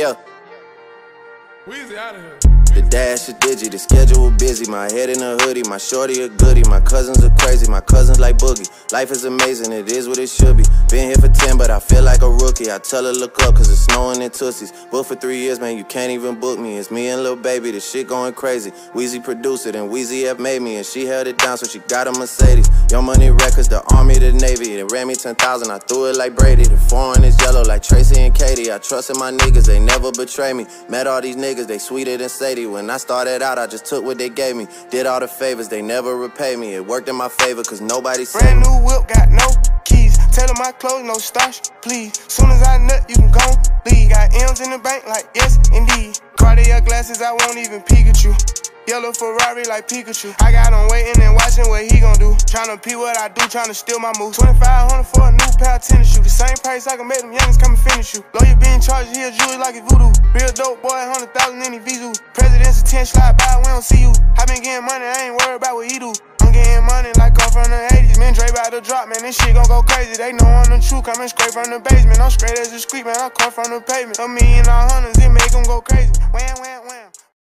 Yeah. Weezy out of here. The dash a digi, the schedule busy. My head in a hoodie, my shorty a goodie. My cousins are crazy, my cousins like Boogie. Life is amazing, it is what it should be. Been here for 10, but I feel like a rookie. I tell her look up, cause it's snowing in Tootsies. Booked for 3 years, man, you can't even book me. It's me and Lil Baby, the shit going crazy. Weezy produced it, and Weezy F made me. And she held it down, so she got a Mercedes. Young Money Records, the Army, the Navy. They ran me 10,000, I threw it like Brady. The foreign is yellow like Tracy and Katie. I trusted my niggas, they never betray me. Met all these niggas, they sweeter than Sadie. When I started out, I just took what they gave me. Did all the favors, they never repay me. It worked in my favor, cause nobody saved me. Brand new whip, got no keys. Tell them my clothes, no starch, please. Soon as I nut, you can go leave. Got M's in the bank, like yes, indeed. Cartier glasses, I won't even peek at you. Yellow Ferrari like Pikachu. I got him waiting and watching what he gon' do. Tryna pee what I do, tryna steal my moves. 2,500 for a new pair of tennis shoes. The same price I can make them youngins come and finish you. Lawyer being charged, he a jewelry like a voodoo. Real dope boy, 100,000 in his visu. President's attention, slide by, we don't see you. I been getting money, I ain't worried about what he do. I'm getting money like I'm from the 80s. Man, Drake about to drop, man, this shit gon' go crazy. They know I'm the truth, coming straight from the basement. I'm straight as a street, man, I come from the pavement. A million all hundreds, it make them go crazy. Wham, wham, wham.